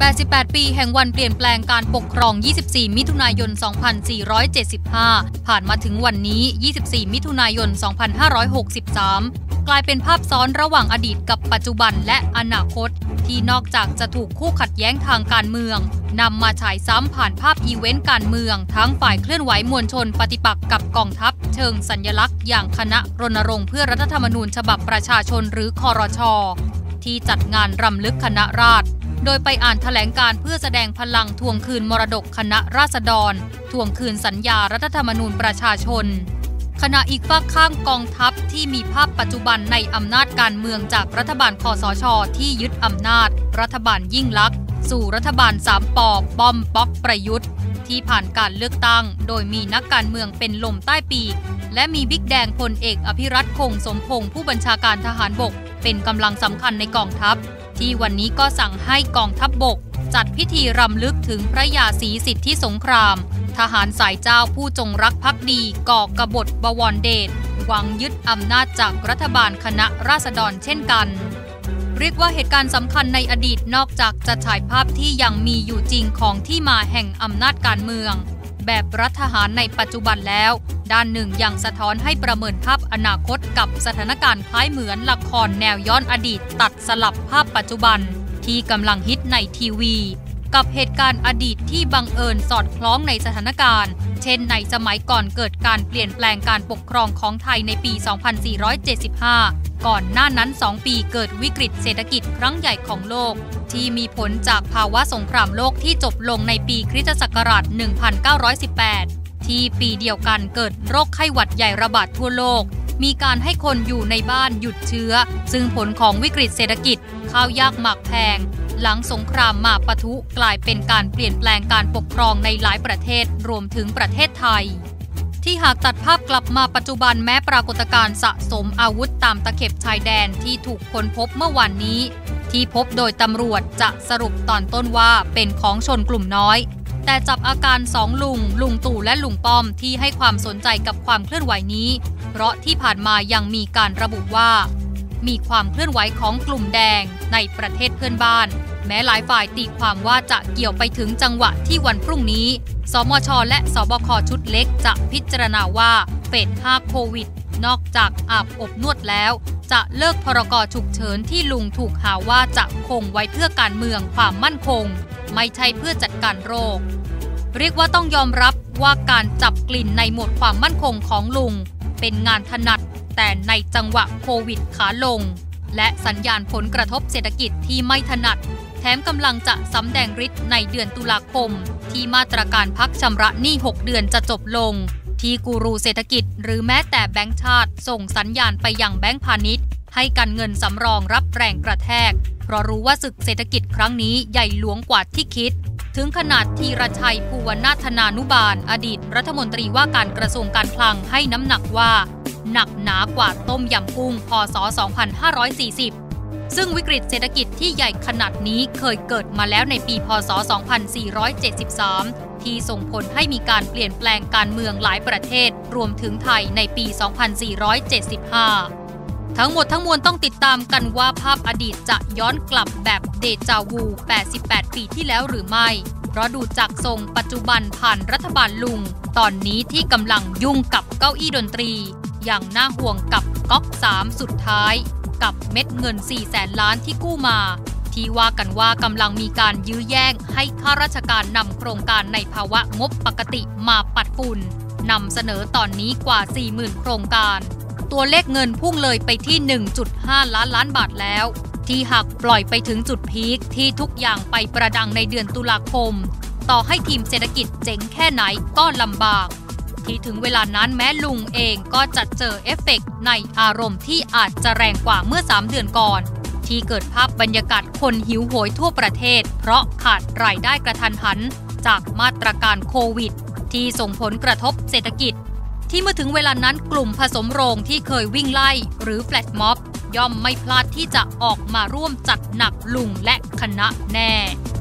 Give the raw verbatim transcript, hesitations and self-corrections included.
แปดสิบแปด ปีแห่งวันเปลี่ยนแปลงการปกครอง ยี่สิบสี่ มิถุนายน สองพันสี่ร้อยเจ็ดสิบห้า ผ่านมาถึงวันนี้ ยี่สิบสี่ มิถุนายน สองพันห้าร้อยหกสิบสาม กลายเป็นภาพซ้อนระหว่างอดีตกับปัจจุบันและอนาคตที่นอกจากจะถูกคู่ขัดแย้งทางการเมืองนำมาฉายซ้ำผ่านภาพอีเวนต์การเมืองทั้งฝ่ายเคลื่อนไหวมวลชนปฏิปักษ์กับกองทัพเชิงสัญลักษณ์อย่างคณะรณรงค์เพื่อรัฐธรรมนูญฉบับประชาชนหรือครช.ที่จัดงานรำลึกคณะราษฎรโดยไปอ่านแถลงการเพื่อแสดงพลังทวงคืนมรดกคณะราษฎรทวงคืนสัญญารัฐธรรมนูญประชาชนขณะอีกฝากข้างกองทัพที่มีภาพปัจจุบันในอำนาจการเมืองจากรัฐบาลคสช.ที่ยึดอำนาจรัฐบาลยิ่งลักษณ์สู่รัฐบาลสามปอป้อมป๊อกประยุทธ์ที่ผ่านการเลือกตั้งโดยมีนักการเมืองเป็นลมใต้ปีกและมีบิ๊กแดงพลเอกอภิรัตคงสมพงษ์ผู้บัญชาการทหารบกเป็นกำลังสำคัญในกองทัพที่วันนี้ก็สั่งให้กองทัพบกจัดพิธีรำลึกถึงพระยาศรีสิทธิสงครามทหารสายเจ้าผู้จงรักภักดีก่อกบฏบวรเดชหวังยึดอำนาจจากรัฐบาลคณะราษฎรเช่นกันเรียกว่าเหตุการณ์สำคัญในอดีตนอกจากจะฉายภาพที่ยังมีอยู่จริงของที่มาแห่งอำนาจการเมืองแบบรัฐทหารในปัจจุบันแล้วด้านหนึ่งยังสะท้อนให้ประเมินภาพอนาคตกับสถานการณ์คล้ายเหมือนละครแนวย้อนอดีตตัดสลับภาพปัจจุบันที่กำลังฮิตในทีวีกับเหตุการณ์อดีตที่บังเอิญสอดคล้องในสถานการณ์เช่นในสมัยก่อนเกิดการเปลี่ยนแปลงการปกครองของไทยในปี สองพันสี่ร้อยเจ็ดสิบห้า ก่อนหน้านั้นสองปีเกิดวิกฤตเศรษฐกิจครั้งใหญ่ของโลกที่มีผลจากภาวะสงครามโลกที่จบลงในปีคริสตศักราช หนึ่งพันเก้าร้อยสิบแปด ที่ปีเดียวกันเกิดโรคไข้หวัดใหญ่ระบาดทั่วโลกมีการให้คนอยู่ในบ้านหยุดเชื้อซึ่งผลของวิกฤตเศรษฐกิจข้าวยากหมากแพงหลังสงครามมาปะทุกลายเป็นการเปลี่ยนแปลงการปกครองในหลายประเทศรวมถึงประเทศไทยที่หากตัดภาพกลับมาปัจจุบันแม้ปรากฏการณ์สะสมอาวุธตามตะเข็บชายแดนที่ถูกค้นพบเมื่อวานนี้ที่พบโดยตำรวจจะสรุปตอนต้นว่าเป็นของชนกลุ่มน้อยแต่จับอาการสองลุงลุงตู่และลุงป้อมที่ให้ความสนใจกับความเคลื่อนไหวนี้เพราะที่ผ่านมายังมีการระบุว่ามีความเคลื่อนไหวของกลุ่มแดงในประเทศเพื่อนบ้านแม้หลายฝ่ายตีความว่าจะเกี่ยวไปถึงจังหวะที่วันพรุ่งนี้สมช.และสบค.ชุดเล็กจะพิจารณาว่าเฟสห้าโควิดนอกจากอาบอบนวดแล้วจะเลิกพรก.ฉุกเฉินที่ลุงถูกหาว่าจะคงไว้เพื่อการเมืองความมั่นคงไม่ใช่เพื่อจัดการโรคเรียกว่าต้องยอมรับว่าการจับกลิ่นในหมวดความมั่นคงของลุงเป็นงานถนัดแต่ในจังหวะโควิดขาลงและสัญญาณผลกระทบเศรษฐกิจที่ไม่ถนัดแถมกำลังจะสำแดงฤทธิ์ในเดือนตุลาคมที่มาตรการพักชำระหนี้หกเดือนจะจบลงที่กูรูเศรษฐกิจหรือแม้แต่แบงก์ชาติส่งสัญญาณไปยังแบงก์พาณิชย์ให้การเงินสำรองรับแรงกระแทกเพราะรู้ว่าศึกเศรษฐกิจครั้งนี้ใหญ่หลวงกว่าที่คิดถึงขนาดธีรชัยภูวนาถนานุบาลอดีตรัฐมนตรีว่าการกระทรวงการคลังให้น้ำหนักว่าหนักหนากว่าต้มยำกุ้งพ.ศ. สองพันห้าร้อยสี่สิบซึ่งวิกฤตเศรษฐกิจที่ใหญ่ขนาดนี้เคยเกิดมาแล้วในปีพ.ศ. สองพันสี่ร้อยเจ็ดสิบสามที่ส่งผลให้มีการเปลี่ยนแปลงการเมืองหลายประเทศรวมถึงไทยในปี สองพันสี่ร้อยเจ็ดสิบห้าทั้งหมดทั้งมวลต้องติดตามกันว่าภาพอดีตจะย้อนกลับแบบเดจาวูแปดสิบแปดปีที่แล้วหรือไม่เพราะดูจากทรงปัจจุบันผ่านรัฐบาลลุงตอนนี้ที่กำลังยุ่งกับเก้าอี้ดนตรีอย่างน่าห่วงกับก๊อกสามสุดท้ายกับเม็ดเงินสี่แสนล้านที่กู้มาที่ว่ากันว่ากำลังมีการยื้อแย่งให้ข้าราชการนำโครงการในภาวะงบปกติมาปัดฝุ่นนำเสนอตอนนี้กว่า สี่หมื่น โครงการตัวเลขเงินพุ่งเลยไปที่ หนึ่งจุดห้า ล้านล้านบาทแล้วที่หากปล่อยไปถึงจุดพีคที่ทุกอย่างไปประดังในเดือนตุลาคมต่อให้ทีมเศรษฐกิจเจ๋งแค่ไหนก็ลำบากที่ถึงเวลานั้นแม้ลุงเองก็จะเจอเอฟเฟกต์ในอารมณ์ที่อาจจะแรงกว่าเมื่อสามเดือนก่อนที่เกิดภาพบรรยากาศคนหิวโหยทั่วประเทศเพราะขาดรายได้กระทันหันจากมาตรการโควิดที่ส่งผลกระทบเศรษฐกิจที่เมื่อถึงเวลานั้นกลุ่มผสมโรงที่เคยวิ่งไล่หรือแฟลชม็อบย่อมไม่พลาดที่จะออกมาร่วมจัดหนักลุงและคณะแน่